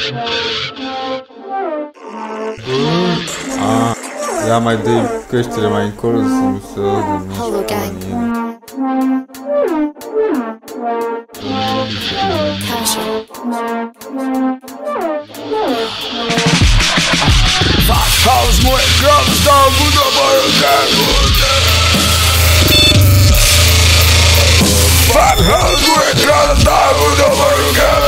Ia mai dă căștile mai încolo să nu se audă, nu știu Fuck house, mă, grabă, stau cu doboră, fuck house, mă, grabă, stau cu doboră,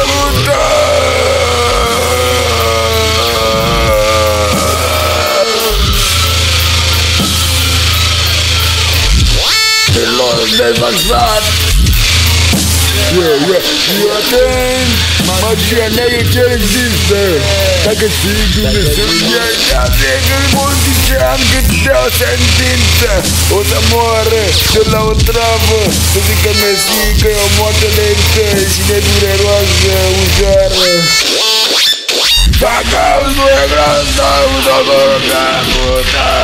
desvaxat. Și atent, magia neagră ce există. Dacă știi Dumnezeu ea când mult ziceam că dea o sentință, o să moară de la o travă. Să zică Messi că e o moarte lentă și nedureroasă, ușoară. Dacă auzi nu e grand, stau doboră capul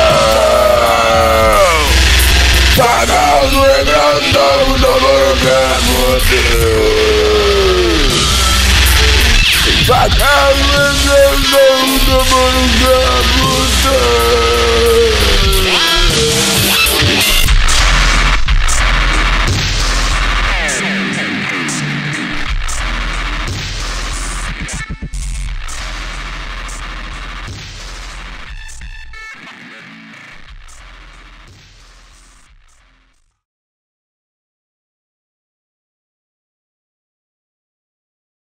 tău. Dacă auzi nu e grand, stau doboră capul tău. Dacă auzi nu e grand, stau doboră capul tău.